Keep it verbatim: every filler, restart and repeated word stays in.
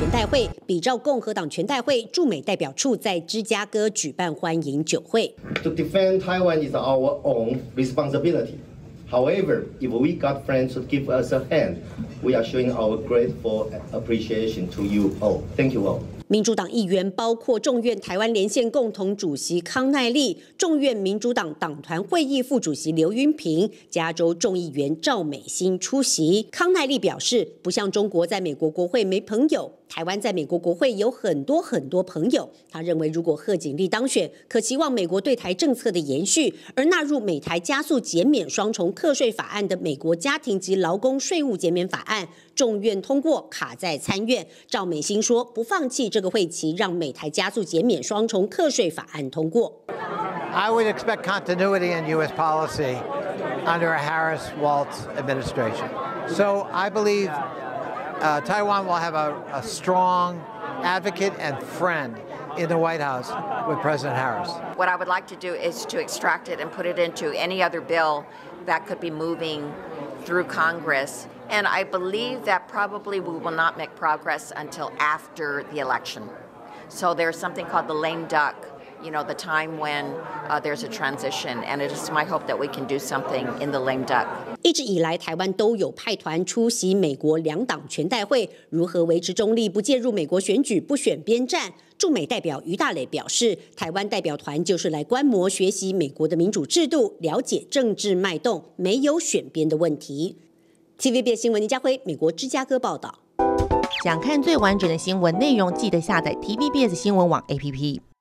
全代会，比照共和党全代会，驻美代表处在芝加哥举办欢迎酒会。 To defend Taiwan is our own responsibility. However, if we got friends to give us a hand, we are showing our grateful appreciation to you all. Thank you all. 民主党议员包括众院台湾连线共同主席康奈利、众院民主党党团会议副主席刘云平、加州众议员赵美心出席。康奈利表示，不像中国在美国国会没朋友，台湾在美国国会有很多很多朋友。他认为，如果贺锦丽当选，可期望美国对台政策的延续，而纳入美台加速减免双重课税法案的美国家庭及劳工税务减免法案，众院通过，卡在参院。赵美心说，不放弃这个会期，让美台加速减免双重课税法案通过。 I would expect continuity in U S policy under a Harris-Walz administration. So I believe uh, Taiwan will have a, a strong advocate and friend in the White House with President Harris. What I would like to do is to extract it and put it into any other bill that could be moving through Congress. And I believe that probably we will not make progress until after the election. So there's something called the lame duck, you know, the time when uh, there's a transition. And it is my hope that we can do something in the lame duck. 一直以来，台湾都有派团出席美国两党全代会，如何维持中立，不介入美国选举，不选边站？驻美代表于大磊表示，台湾代表团就是来观摩、学习美国的民主制度，了解政治脉动，没有选边的问题。T V B S 新闻林家辉，美国芝加哥报道。 想看最完整的新闻内容，记得下载 T V B S 新闻网 A P P。